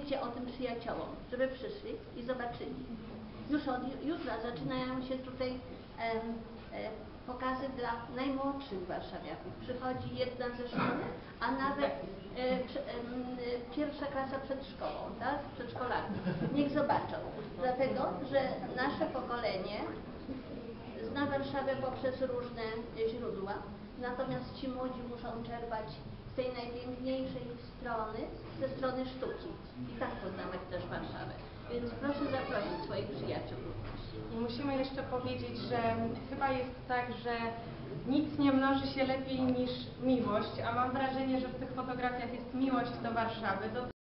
powiedzcie o tym przyjaciołom, żeby przyszli i zobaczyli. Już od jutra zaczynają się tutaj pokazy dla najmłodszych warszawiaków. Przychodzi jedna ze szkoły, a nawet pierwsza klasa przed szkołą, tak? Przedszkolaków. Niech zobaczą. Dlatego, że nasze pokolenie zna Warszawę poprzez różne źródła, natomiast ci młodzi muszą czerpać z tej najpiękniejszej strony, ze strony sztuki. I tak poznawać też Warszawę. Więc proszę zaprosić swoich przyjaciół. I musimy jeszcze powiedzieć, że chyba jest tak, że nic nie mnoży się lepiej niż miłość, a mam wrażenie, że w tych fotografiach jest miłość do Warszawy.